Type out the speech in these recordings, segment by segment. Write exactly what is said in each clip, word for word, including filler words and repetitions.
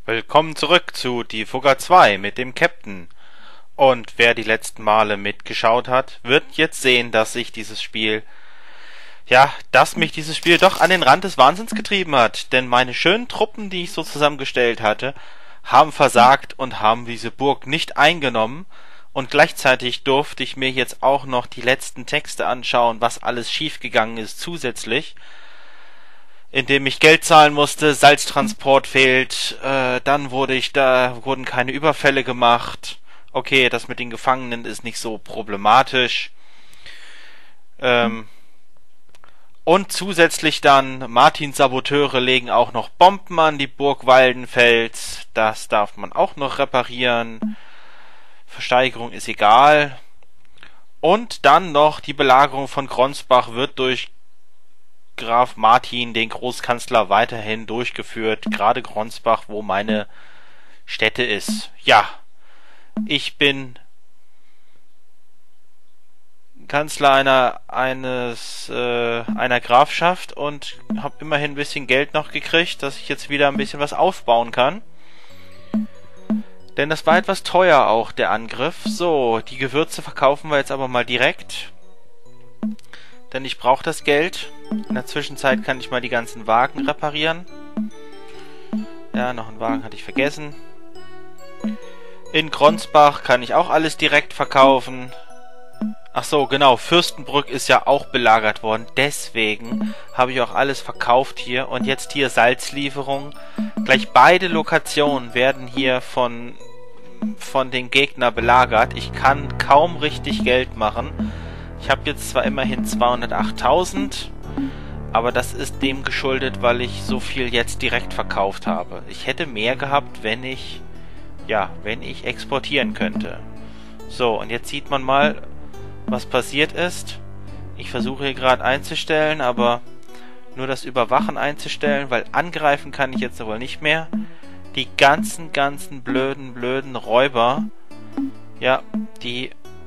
Willkommen zurück zu Die Fugger zwei mit dem Captain. Und wer die letzten Male mitgeschaut hat, wird jetzt sehen, dass sich dieses Spiel, ja, dass mich dieses Spiel doch an den Rand des Wahnsinns getrieben hat. Denn meine schönen Truppen, die ich so zusammengestellt hatte, haben versagt und haben diese Burg nicht eingenommen. Und gleichzeitig durfte ich mir jetzt auch noch die letzten Texte anschauen, was alles schiefgegangen ist zusätzlich. Indem ich Geld zahlen musste, Salztransport fehlt, äh, dann wurde ich da, wurden keine Überfälle gemacht. Okay, das mit den Gefangenen ist nicht so problematisch. Ähm, und zusätzlich dann, Martins Saboteure legen auch noch Bomben an die Burg Waldenfels. Das darf man auch noch reparieren. Versteigerung ist egal. Und dann noch die Belagerung von Gronsbach wird durch Graf Martin, den Großkanzler, weiterhin durchgeführt. Gerade Gronsbach, wo meine Stätte ist. Ja, ich bin Kanzler einer eines äh, einer Grafschaft und habe immerhin ein bisschen Geld noch gekriegt, dass ich jetzt wieder ein bisschen was aufbauen kann. Denn das war etwas teuer auch, der Angriff. So, die Gewürze verkaufen wir jetzt aber mal direkt. Denn ich brauche das Geld. In der Zwischenzeit kann ich mal die ganzen Wagen reparieren. Ja, noch einen Wagen hatte ich vergessen. In Gronsbach kann ich auch alles direkt verkaufen. Ach so, genau, Fürstenbrück ist ja auch belagert worden. Deswegen habe ich auch alles verkauft hier. Und jetzt hier Salzlieferung. Gleich beide Lokationen werden hier von, von den Gegnern belagert. Ich kann kaum richtig Geld machen. Ich habe jetzt zwar immerhin zweihundertachttausend, aber das ist dem geschuldet, weil ich so viel jetzt direkt verkauft habe. Ich hätte mehr gehabt, wenn ich, ja, wenn ich exportieren könnte. So, und jetzt sieht man mal, was passiert ist. Ich versuche hier gerade einzustellen, aber nur das Überwachen einzustellen, weil angreifen kann ich jetzt wohl nicht mehr. Die ganzen, ganzen blöden, blöden Räuber, ja, die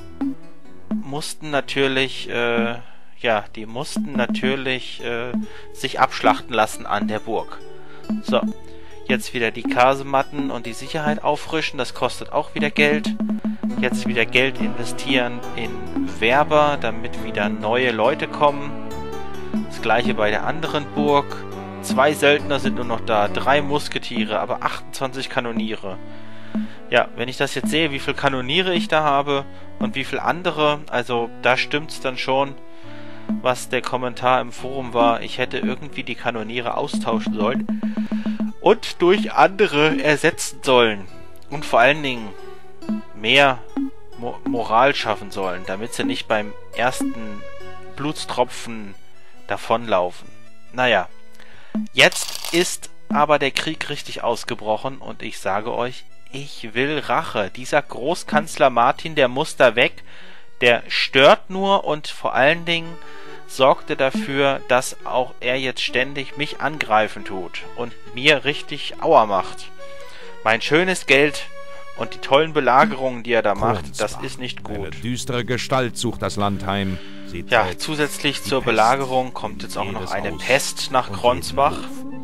mussten natürlich, äh, ja, die mussten natürlich äh, sich abschlachten lassen an der Burg. So, jetzt wieder die Kasematten und die Sicherheit auffrischen, das kostet auch wieder Geld. Jetzt wieder Geld investieren in Werber, damit wieder neue Leute kommen. Das gleiche bei der anderen Burg. Zwei Söldner sind nur noch da, drei Musketiere, aber achtundzwanzig Kanoniere. Ja, wenn ich das jetzt sehe, wie viel Kanoniere ich da habe und wie viel andere, also da stimmt's dann schon, was der Kommentar im Forum war. Ich hätte irgendwie die Kanoniere austauschen sollen und durch andere ersetzen sollen. Und vor allen Dingen mehr Mo- Moral schaffen sollen, damit sie nicht beim ersten Blutstropfen davonlaufen. Naja, jetzt ist aber der Krieg richtig ausgebrochen und ich sage euch, ich will Rache. Dieser Großkanzler Martin, der muss da weg. Der stört nur und vor allen Dingen sorgte dafür, dass auch er jetzt ständig mich angreifen tut und mir richtig Aua macht. Mein schönes Geld und die tollen Belagerungen, die er da macht, das ist nicht gut. Eine düstere Gestalt sucht das Land heim. Sie Ja, trägt zusätzlich die zur Pest. Belagerung kommt jetzt auch noch Jedes eine Haus Pest nach und Gronsbach. jeden Hof.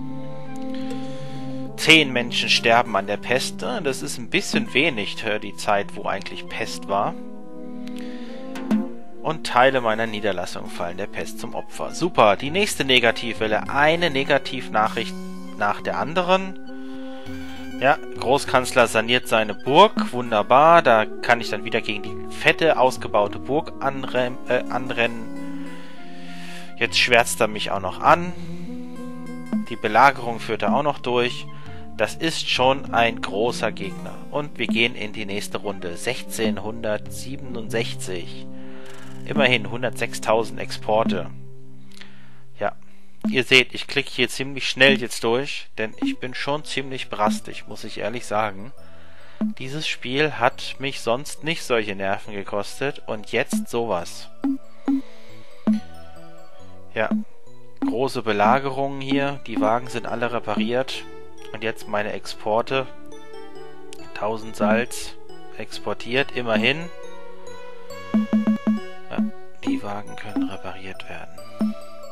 Zehn Menschen sterben an der Pest. Das ist ein bisschen wenig für die Zeit, wo eigentlich Pest war. Und Teile meiner Niederlassung fallen der Pest zum Opfer. Super, die nächste Negativwelle. Eine Negativnachricht nach der anderen. Ja, Großkanzler saniert seine Burg. Wunderbar, da kann ich dann wieder gegen die fette, ausgebaute Burg anren äh, anrennen. Jetzt schwärzt er mich auch noch an. Die Belagerung führt er auch noch durch. Das ist schon ein großer Gegner. Und wir gehen in die nächste Runde. sechzehnhundertsiebenundsechzig. Immerhin hundertsechstausend Exporte. Ja, ihr seht, ich klicke hier ziemlich schnell jetzt durch, denn ich bin schon ziemlich brastig, muss ich ehrlich sagen. Dieses Spiel hat mich sonst nicht solche Nerven gekostet und jetzt sowas. Ja, große Belagerungen hier, die Wagen sind alle repariert. Und jetzt meine Exporte. tausend Salz exportiert, immerhin. Ja, die Wagen können repariert werden.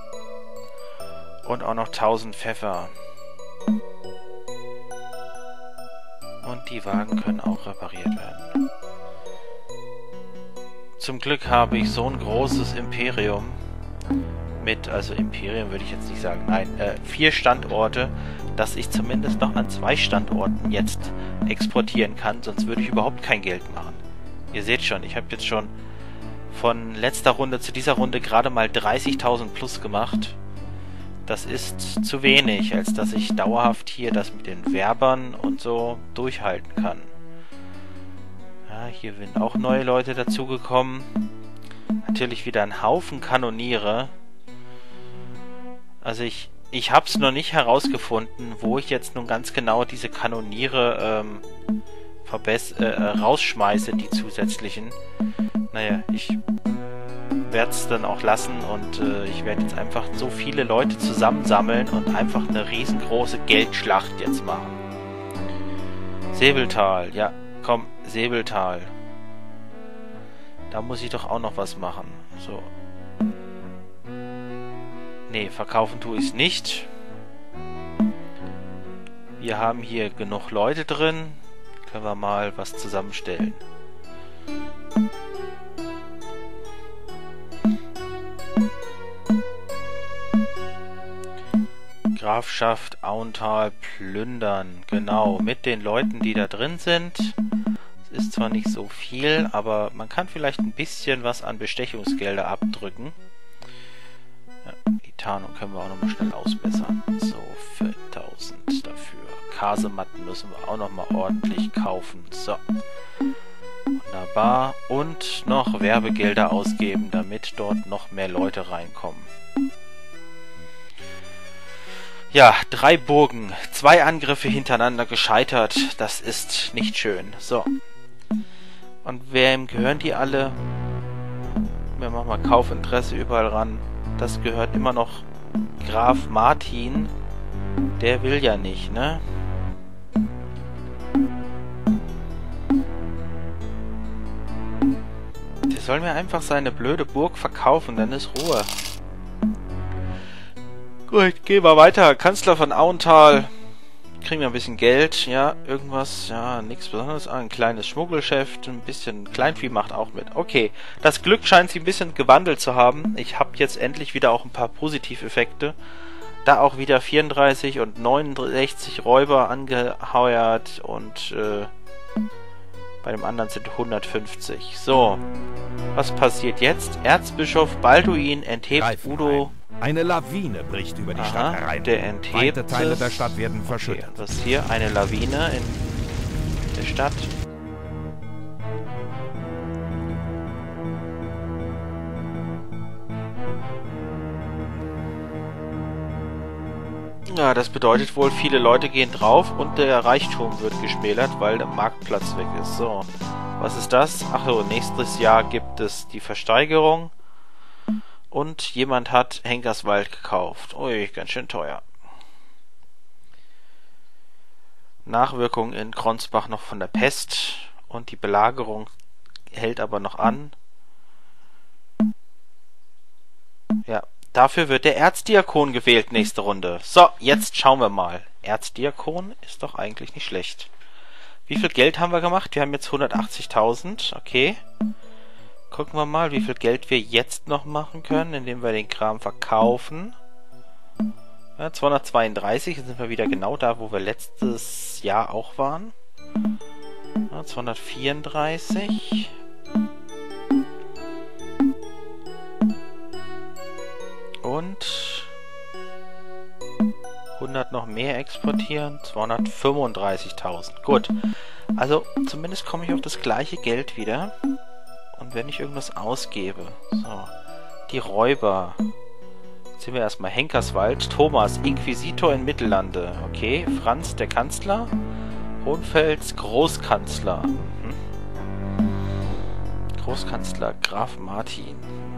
Und auch noch tausend Pfeffer. Und die Wagen können auch repariert werden. Zum Glück habe ich so ein großes Imperium mit, also Imperium würde ich jetzt nicht sagen, nein, äh, vier Standorte, dass ich zumindest noch an zwei Standorten jetzt exportieren kann, sonst würde ich überhaupt kein Geld machen. Ihr seht schon, ich habe jetzt schon von letzter Runde zu dieser Runde gerade mal dreißigtausend plus gemacht. Das ist zu wenig, als dass ich dauerhaft hier das mit den Werbern und so durchhalten kann. Ja, hier sind auch neue Leute dazugekommen. Natürlich wieder ein Haufen Kanoniere. Also ich, ich habe es noch nicht herausgefunden, wo ich jetzt nun ganz genau diese Kanoniere ähm, verbess äh, rausschmeiße, die zusätzlichen. Naja, ich werde es dann auch lassen und äh, ich werde jetzt einfach so viele Leute zusammensammeln und einfach eine riesengroße Geldschlacht jetzt machen. Säbeltal, ja, komm, Säbeltal. Da muss ich doch auch noch was machen. So. Nee, verkaufen tue ich es nicht. Wir haben hier genug Leute drin. Können wir mal was zusammenstellen. Grafschaft Auntal plündern. Genau, mit den Leuten, die da drin sind. Es ist zwar nicht so viel, aber man kann vielleicht ein bisschen was an Bestechungsgelder abdrücken. Ja, die Tarnung können wir auch nochmal schnell ausbessern. So, viertausend dafür. Kasematten müssen wir auch nochmal ordentlich kaufen. So. Wunderbar. Und noch Werbegelder ausgeben, damit dort noch mehr Leute reinkommen. Ja, drei Burgen, zwei Angriffe hintereinander gescheitert, das ist nicht schön. So. Und wem gehören die alle? Wir machen mal Kaufinteresse überall ran. Das gehört immer noch Graf Martin. Der will ja nicht, ne? Der soll mir einfach seine blöde Burg verkaufen, dann ist Ruhe. Gut, gehen wir weiter. Kanzler von Auntal. Kriegen wir ein bisschen Geld. Ja, irgendwas. Ja, nichts Besonderes. Ein kleines Schmuggelgeschäft. Ein bisschen Kleinvieh macht auch mit. Okay, das Glück scheint sich ein bisschen gewandelt zu haben. Ich habe jetzt endlich wieder auch ein paar Positiveffekte. Da auch wieder vierunddreißig und neunundsechzig Räuber angeheuert. Und äh, bei dem anderen sind hundertfünfzig. So, was passiert jetzt? Erzbischof Balduin enthebt Udo... Eine Lawine bricht über die Aha, Stadt herein. Der enthebt Weite Teile der Stadt werden verschüttet. Okay, was ist hier? Eine Lawine in der Stadt. Ja, das bedeutet wohl, viele Leute gehen drauf und der Reichtum wird geschmälert, weil der Marktplatz weg ist. So, was ist das? Ach so, nächstes Jahr gibt es die Versteigerung. Und jemand hat Henkerswald gekauft. Ui, ganz schön teuer. Nachwirkungen in Kronsbach noch von der Pest. Und die Belagerung hält aber noch an. Ja, dafür wird der Erzdiakon gewählt nächste Runde. So, jetzt schauen wir mal. Erzdiakon ist doch eigentlich nicht schlecht. Wie viel Geld haben wir gemacht? Wir haben jetzt hundertachtzigtausend. Okay. Gucken wir mal, wie viel Geld wir jetzt noch machen können, indem wir den Kram verkaufen. Ja, zweihundertzweiunddreißig, jetzt sind wir wieder genau da, wo wir letztes Jahr auch waren. Ja, zweihundertvierunddreißig. Und hundert noch mehr exportieren, zweihundertfünfunddreißigtausend. Gut, also zumindest komme ich auf das gleiche Geld wieder. Und wenn ich irgendwas ausgebe, so, die Räuber, jetzt sehen wir erstmal Henkerswald, Thomas, Inquisitor in Mittellande, okay, Franz, der Kanzler, Hohenfels, Großkanzler, mhm. Großkanzler, Graf Martin,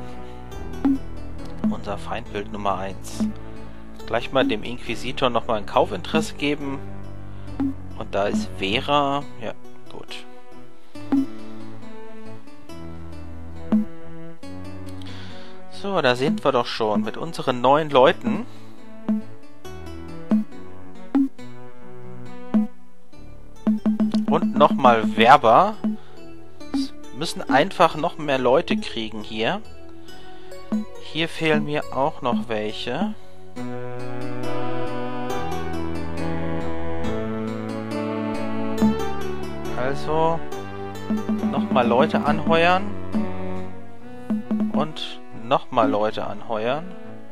unser Feindbild Nummer eins. Gleich mal dem Inquisitor nochmal ein Kaufinteresse geben, und da ist Vera, ja, gut. So, da sind wir doch schon mit unseren neuen Leuten. Und nochmal Werber. Wir müssen einfach noch mehr Leute kriegen hier. Hier fehlen mir auch noch welche. Also nochmal Leute anheuern. Und nochmal Leute anheuern.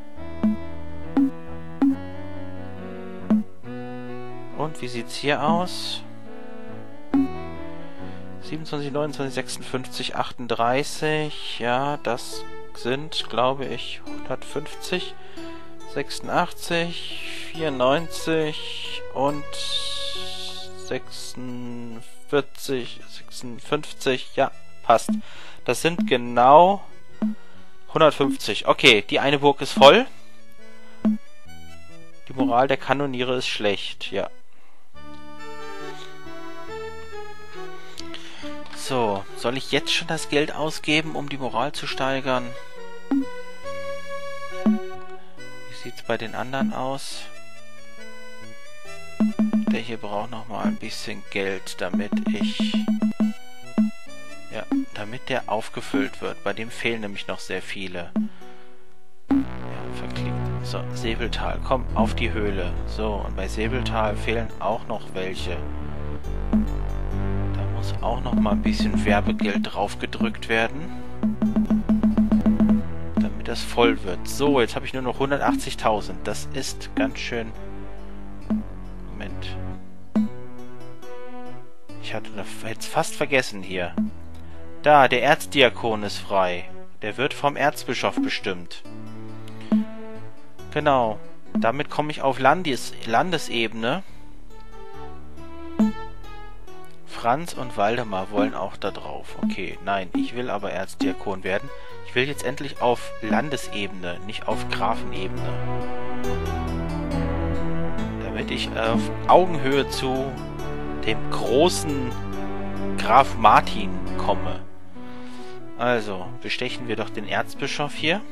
Und wie sieht's hier aus? siebenundzwanzig, neunundzwanzig, sechsundfünfzig, achtunddreißig. Ja, das sind, glaube ich, hundertfünfzig, sechsundachtzig, vierundneunzig und sechsundvierzig, sechsundfünfzig. Ja, passt. Das sind genau hundertfünfzig. Okay, die eine Burg ist voll. Die Moral der Kanoniere ist schlecht, ja. So, soll ich jetzt schon das Geld ausgeben, um die Moral zu steigern? Wie sieht's bei den anderen aus? Der hier braucht noch mal ein bisschen Geld, damit ich... Ja, damit der aufgefüllt wird. Bei dem fehlen nämlich noch sehr viele. Ja, verklickt. So, Säbeltal, komm, auf die Höhle. So, und bei Säbeltal fehlen auch noch welche. Da muss auch noch mal ein bisschen Werbegeld drauf gedrückt werden. Damit das voll wird. So, jetzt habe ich nur noch hundertachtzigtausend. Das ist ganz schön... Moment. Ich hatte das jetzt fast vergessen hier. Da, der Erzdiakon ist frei. Der wird vom Erzbischof bestimmt. Genau. Damit komme ich auf Landes Landesebene. Franz und Waldemar wollen auch da drauf. Okay, nein, ich will aber Erzdiakon werden. Ich will jetzt endlich auf Landesebene, nicht auf Grafenebene. Damit ich auf Augenhöhe zu dem großen Graf Martin komme. Also, bestechen wir doch den Erzbischof hier.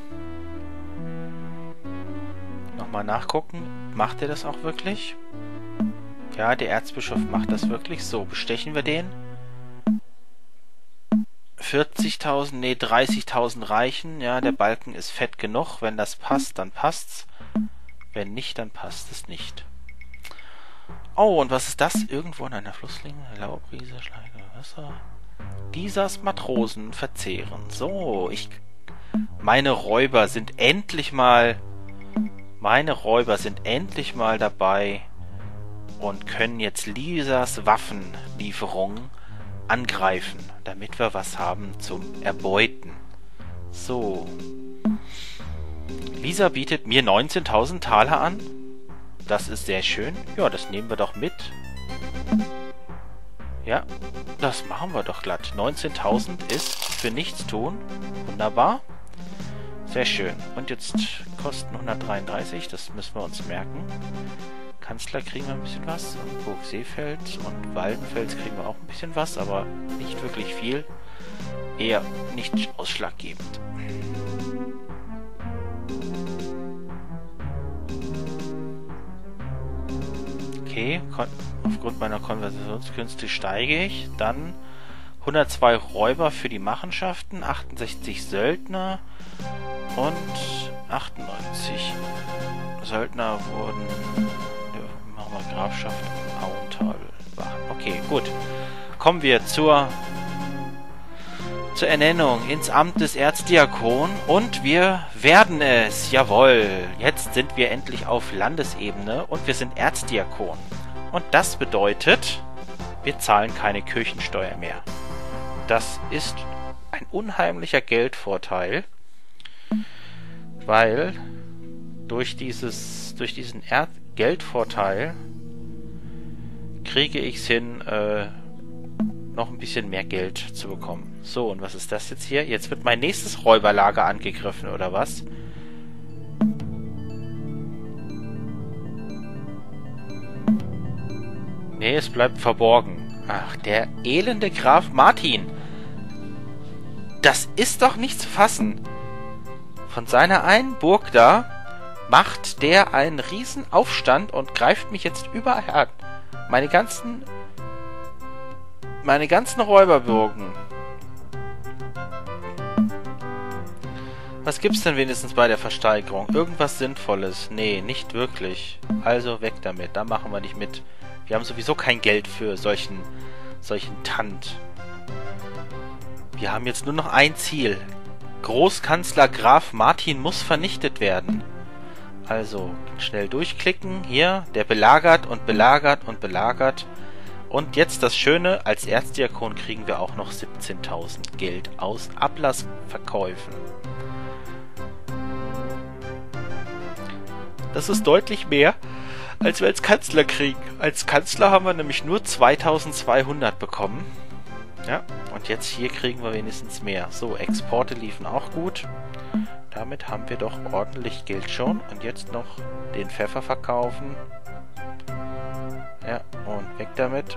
Nochmal nachgucken. Macht er das auch wirklich? Ja, der Erzbischof macht das wirklich. So, bestechen wir den. vierzigtausend, nee, dreißigtausend reichen. Ja, der Balken ist fett genug. Wenn das passt, dann passt's. Wenn nicht, dann passt es nicht. Oh, und was ist das? Irgendwo in einer Flusslinie, Laubrise, Schleige, Wasser. Dieses Matrosen verzehren. So, ich... Meine Räuber sind endlich mal... Meine Räuber sind endlich mal dabei und können jetzt Lisas Waffenlieferung angreifen, damit wir was haben zum Erbeuten. So. Lisa bietet mir neunzehntausend Taler an. Das ist sehr schön. Ja, das nehmen wir doch mit. Ja, das machen wir doch glatt. neunzehntausend ist für nichts tun. Wunderbar. Sehr schön. Und jetzt kosten hundertdreiunddreißig. Das müssen wir uns merken. Kanzler kriegen wir ein bisschen was. Und Burg Seefeld und Waldenfels kriegen wir auch ein bisschen was. Aber nicht wirklich viel. Eher nicht ausschlaggebend. Okay, aufgrund meiner Konversationskünste steige ich. Dann hundertzwei Räuber für die Machenschaften, achtundsechzig Söldner und achtundneunzig Söldner wurden... Ja, machen wir Grafschaft Auental. Okay, gut. Kommen wir zur, zur Ernennung ins Amt des Erzdiakon und wir werden es. Jawohl, jetzt sind wir endlich auf Landesebene und wir sind Erzdiakon. Und das bedeutet, wir zahlen keine Kirchensteuer mehr. Das ist ein unheimlicher Geldvorteil, weil durch dieses, durch diesen er Geldvorteil kriege ich es hin, äh, noch ein bisschen mehr Geld zu bekommen. So, und was ist das jetzt hier? Jetzt wird mein nächstes Räuberlager angegriffen, oder was? Nee, es bleibt verborgen. Ach, der elende Graf Martin. Das ist doch nicht zu fassen. Von seiner einen Burg da macht der einen riesen Aufstand und greift mich jetzt überall an. Meine ganzen Meine ganzen Räuberburgen. Was gibt's denn wenigstens bei der Versteigerung? Irgendwas Sinnvolles? Nee, nicht wirklich. Also weg damit. Da machen wir nicht mit. Wir haben sowieso kein Geld für solchen, solchen Tand. Wir haben jetzt nur noch ein Ziel. Großkanzler Graf Martin muss vernichtet werden. Also, schnell durchklicken. Hier, der belagert und belagert und belagert. Und jetzt das Schöne, als Erzdiakon kriegen wir auch noch siebzehntausend Geld aus Ablassverkäufen. Das ist deutlich mehr, als wir als Kanzler kriegen. Als Kanzler haben wir nämlich nur zweitausendzweihundert bekommen. Ja, und jetzt hier kriegen wir wenigstens mehr. So, Exporte liefen auch gut. Damit haben wir doch ordentlich Geld schon. Und jetzt noch den Pfeffer verkaufen. Ja, und weg damit.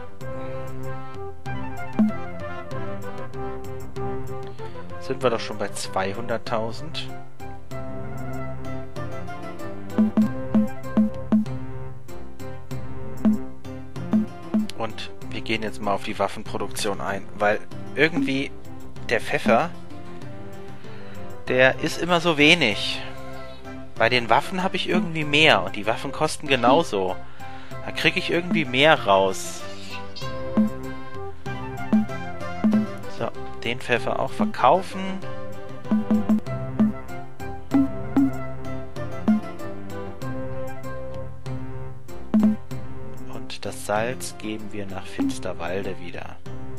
Sind wir doch schon bei zweihunderttausend. Und wir gehen jetzt mal auf die Waffenproduktion ein, weil irgendwie der Pfeffer, der ist immer so wenig. Bei den Waffen habe ich irgendwie mehr und die Waffen kosten genauso. Da kriege ich irgendwie mehr raus. So, den Pfeffer auch verkaufen. Und das Salz geben wir nach Finsterwalde wieder.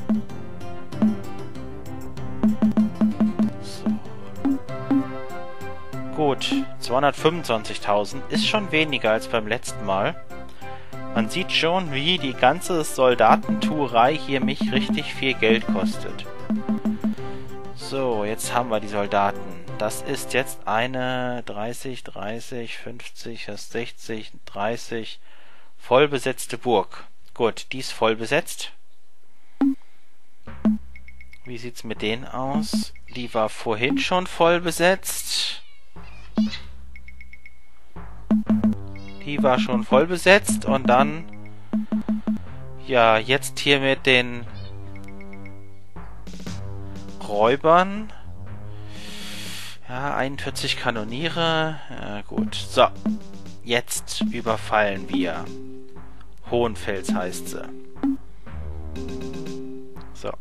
So. Gut, zweihundertfünfundzwanzigtausend ist schon weniger als beim letzten Mal. Man sieht schon, wie die ganze Soldatentuerei hier mich richtig viel Geld kostet. So, jetzt haben wir die Soldaten. Das ist jetzt eine dreißig, dreißig, fünfzig, sechzig, dreißig vollbesetzte Burg. Gut, die ist voll besetzt. Wie sieht's mit denen aus? Die war vorhin schon voll besetzt. Die war schon voll besetzt und dann ja, jetzt hier mit den Räubern. Ja, einundvierzig Kanoniere. Ja, gut. So. Jetzt überfallen wir. Hohenfels heißt sie. So.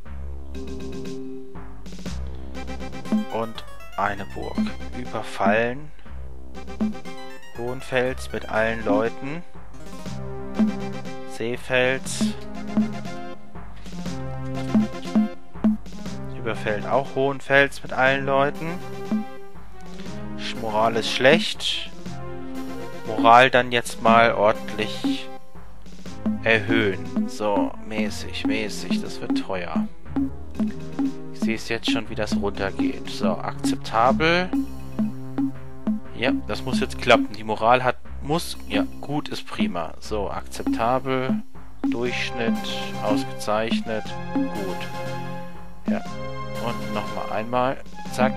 Und eine Burg. Überfallen. Hohenfels mit allen Leuten. Seefels. Überfällt auch Hohenfels mit allen Leuten. Moral ist schlecht. Moral dann jetzt mal ordentlich erhöhen. So, mäßig, mäßig. Das wird teuer. Ich sehe es jetzt schon, wie das runtergeht. So, akzeptabel. Ja, das muss jetzt klappen. Die Moral hat, muss, ja, gut ist prima. So, akzeptabel, Durchschnitt, ausgezeichnet, gut. Ja, und nochmal einmal, zack.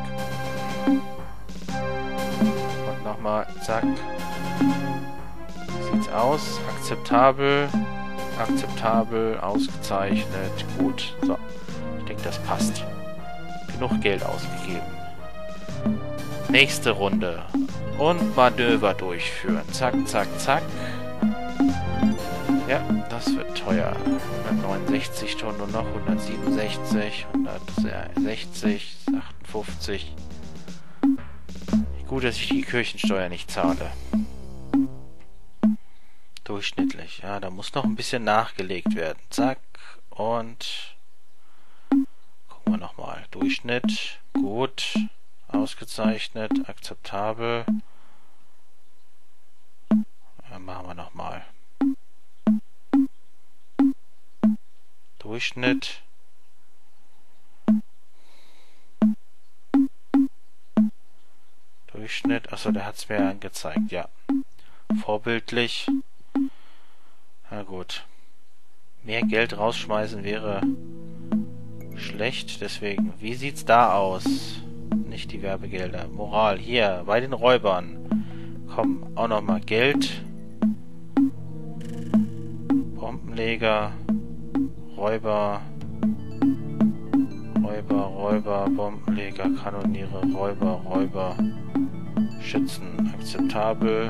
Und nochmal, zack. Wie sieht's aus? Akzeptabel, akzeptabel, ausgezeichnet, gut. So, ich denke, das passt. Genug Geld ausgegeben. Nächste Runde. Und Manöver durchführen. Zack, zack, zack. Ja, das wird teuer. hundertneunundsechzig Tonnen nur noch. hundertsiebenundsechzig, hundertsechzig, achtundfünfzig. Gut, dass ich die Kirchensteuer nicht zahle. Durchschnittlich. Ja, da muss noch ein bisschen nachgelegt werden. Zack. Und gucken wir nochmal. Durchschnitt. Gut. Ausgezeichnet, akzeptabel. Ja, machen wir nochmal. Durchschnitt. Durchschnitt. Achso, der hat es mir angezeigt, ja. Vorbildlich. Na gut. Mehr Geld rausschmeißen wäre schlecht, deswegen. Wie sieht's da aus? Nicht die Werbegelder. Moral, hier, bei den Räubern. Komm, auch nochmal Geld. Bombenleger. Räuber. Räuber, Räuber, Bombenleger, Kanoniere, Räuber, Räuber, Schützen, akzeptabel.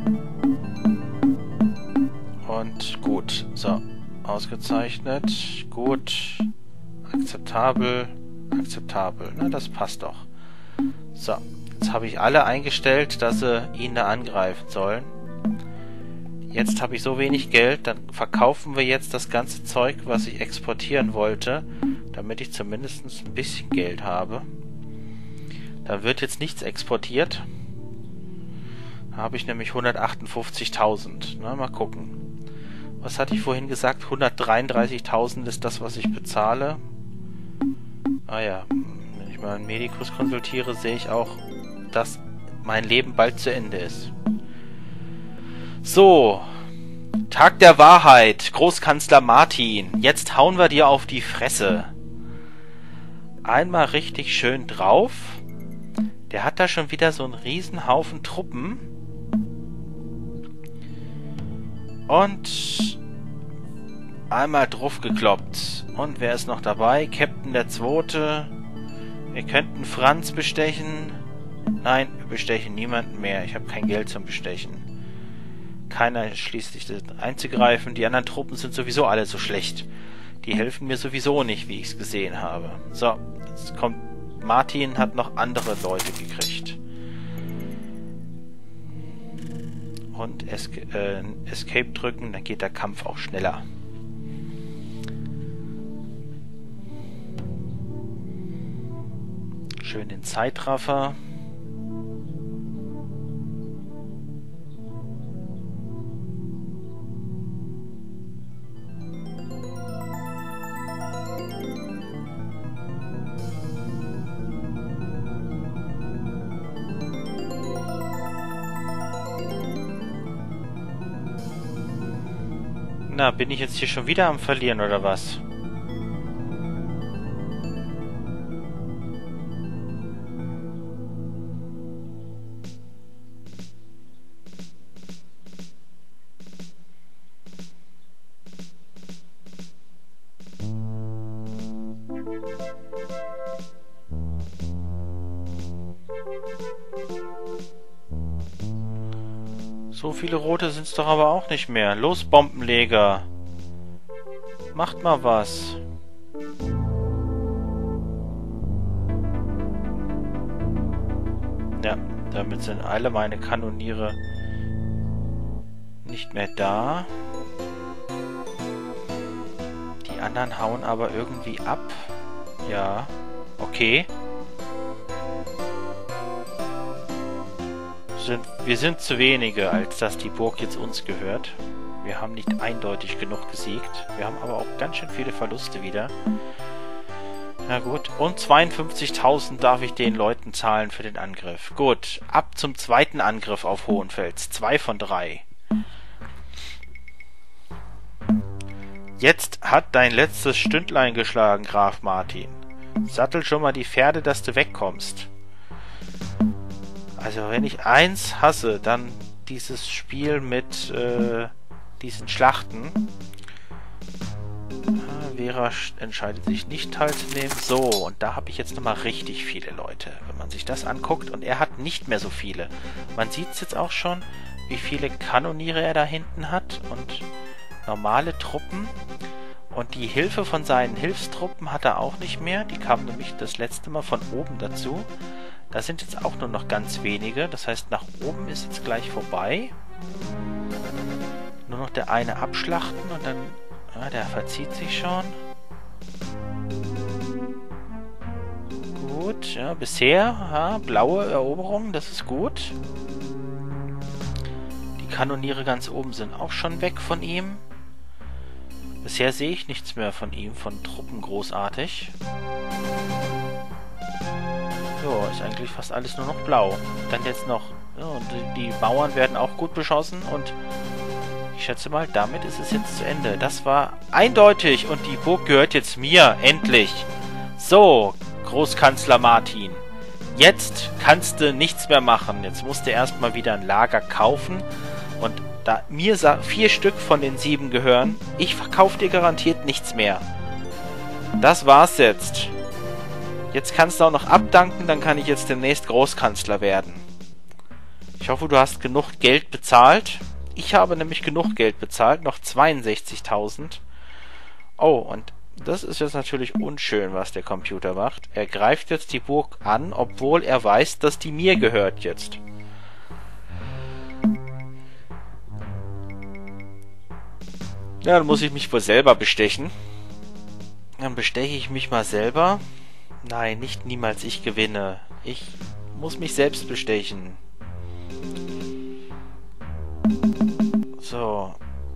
Und gut. So, ausgezeichnet. Gut. Akzeptabel. Akzeptabel. Na, das passt doch. So, jetzt habe ich alle eingestellt, dass sie ihn da angreifen sollen. Jetzt habe ich so wenig Geld, dann verkaufen wir jetzt das ganze Zeug, was ich exportieren wollte, damit ich zumindest ein bisschen Geld habe. Da wird jetzt nichts exportiert. Da habe ich nämlich hundertachtundfünfzigtausend. Na, mal gucken. Was hatte ich vorhin gesagt? hundertdreiunddreißigtausend ist das, was ich bezahle. Ah ja, wenn ich mal einen Medikus konsultiere, sehe ich auch, dass mein Leben bald zu Ende ist. So, Tag der Wahrheit, Großkanzler Martin, jetzt hauen wir dir auf die Fresse. Einmal richtig schön drauf. Der hat da schon wieder so einen riesen Haufen Truppen. Und einmal drauf gekloppt. Und wer ist noch dabei? Captain der Zweite. Wir könnten Franz bestechen. Nein, wir bestechen niemanden mehr. Ich habe kein Geld zum Bestechen. Keiner schließt sich einzugreifen. Die anderen Truppen sind sowieso alle so schlecht. Die helfen mir sowieso nicht, wie ich es gesehen habe. So, jetzt kommt... Martin hat noch andere Leute gekriegt. Und Esca äh, Escape drücken, dann geht der Kampf auch schneller. Schön den Zeitraffer. Na, bin ich jetzt hier schon wieder am Verlieren, oder was? So viele rote sind es doch aber auch nicht mehr. Los, Bombenleger. Macht mal was. Ja, damit sind alle meine Kanoniere nicht mehr da. Die anderen hauen aber irgendwie ab. Ja, okay. Sind, wir sind zu wenige, als dass die Burg jetzt uns gehört. Wir haben nicht eindeutig genug gesiegt. Wir haben aber auch ganz schön viele Verluste wieder. Na gut. Und zweiundfünfzigtausend darf ich den Leuten zahlen für den Angriff. Gut. Ab zum zweiten Angriff auf Hohenfels. Zwei von drei. Jetzt hat dein letztes Stündlein geschlagen, Graf Martin. Sattel schon mal die Pferde, dass du wegkommst. Also wenn ich eins hasse, dann dieses Spiel mit äh, diesen Schlachten. Ah, Vera entscheidet sich nicht teilzunehmen. So, und da habe ich jetzt nochmal richtig viele Leute, wenn man sich das anguckt. Und er hat nicht mehr so viele. Man sieht es jetzt auch schon, wie viele Kanoniere er da hinten hat und normale Truppen. Und die Hilfe von seinen Hilfstruppen hat er auch nicht mehr. Die kamen nämlich das letzte Mal von oben dazu. Da sind jetzt auch nur noch ganz wenige. Das heißt, nach oben ist jetzt gleich vorbei. Nur noch der eine abschlachten und dann... Ah, der verzieht sich schon. Gut, ja, bisher ja, blaue Eroberung, das ist gut. Die Kanoniere ganz oben sind auch schon weg von ihm. Bisher sehe ich nichts mehr von ihm, von Truppen großartig. Ja, ist eigentlich fast alles nur noch blau. Dann jetzt noch, ja, die, die Mauern werden auch gut beschossen und ich schätze mal, damit ist es jetzt zu Ende. Das war eindeutig und die Burg gehört jetzt mir, endlich. So, Großkanzler Martin, jetzt kannst du nichts mehr machen. Jetzt musst du erstmal wieder ein Lager kaufen und da mir vier Stück von den sieben gehören, ich verkaufe dir garantiert nichts mehr. Das war's jetzt. Jetzt kannst du auch noch abdanken, dann kann ich jetzt demnächst Großkanzler werden. Ich hoffe, du hast genug Geld bezahlt. Ich habe nämlich genug Geld bezahlt, noch zweiundsechzigtausend. Oh, und das ist jetzt natürlich unschön, was der Computer macht. Er greift jetzt die Burg an, obwohl er weiß, dass die mir gehört jetzt. Ja, dann muss ich mich wohl selber bestechen. Dann besteche ich mich mal selber. Nein, nicht niemals ich gewinne. Ich muss mich selbst bestechen. So.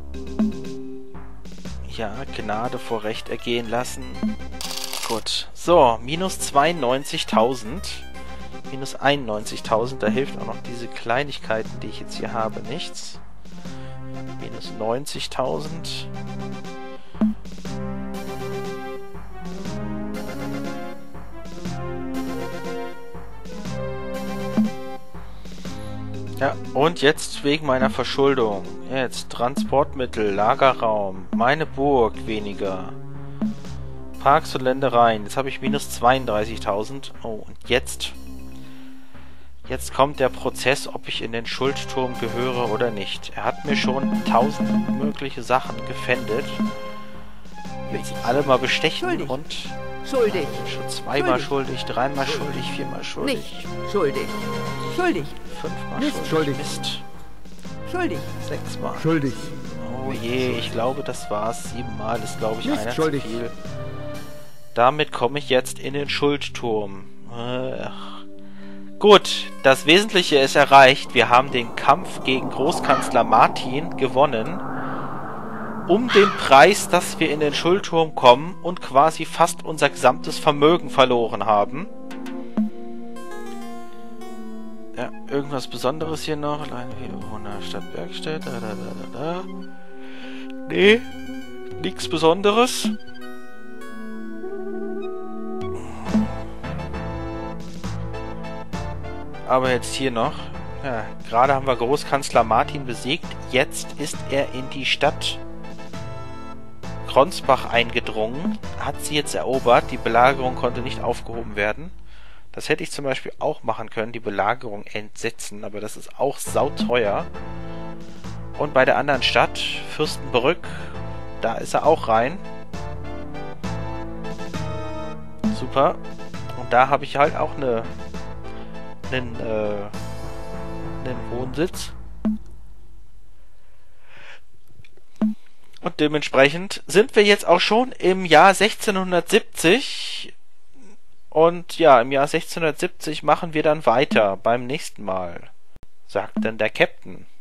Ja, Gnade vor Recht ergehen lassen. Gut. So, minus zweiundneunzigtausend. Minus einundneunzigtausend. Da hilft auch noch diese Kleinigkeiten, die ich jetzt hier habe, nichts. Minus neunzigtausend. Ja, und jetzt wegen meiner Verschuldung. Jetzt Transportmittel, Lagerraum, meine Burg weniger. Parks und Ländereien. Jetzt habe ich minus zweiunddreißigtausend. Oh, und jetzt... Jetzt kommt der Prozess, ob ich in den Schuldturm gehöre oder nicht. Er hat mir schon tausend mögliche Sachen gefändet. Jetzt alle mal bestechen Schuldig. und... Schuldig. Schon zweimal schuldig, Schuldig. dreimal schuldig, viermal schuldig. Nicht schuldig. Schuldig. Fünfmal Nicht schuldig. schuldig. Mist. Schuldig. Sechsmal. Schuldig. Oh je, ich glaube, das war's. Siebenmal ist, glaube ich, Nicht einer schuldig. zu viel. Damit komme ich jetzt in den Schuldturm. Ach. Gut, das Wesentliche ist erreicht. Wir haben den Kampf gegen Großkanzler Martin gewonnen. Um den Preis, dass wir in den Schuldturm kommen und quasi fast unser gesamtes Vermögen verloren haben. Ja, irgendwas Besonderes hier noch. Alleine wie Bewohner Stadt Bergstedt. Da, da, da, da, da. Nee, nichts Besonderes. Aber jetzt hier noch. Ja, gerade haben wir Großkanzler Martin besiegt. Jetzt ist er in die Stadt Kronsbach eingedrungen. Hat sie jetzt erobert. Die Belagerung konnte nicht aufgehoben werden. Das hätte ich zum Beispiel auch machen können. Die Belagerung entsetzen. Aber das ist auch sauteuer. Und bei der anderen Stadt, Fürstenbrück, da ist er auch rein. Super. Und da habe ich halt auch eine einen, äh, einen Wohnsitz. Und dementsprechend sind wir jetzt auch schon im Jahr sechzehnhundertsiebzig. Und ja, im Jahr sechzehnhundertsiebzig machen wir dann weiter beim nächsten Mal, sagt dann der Captain.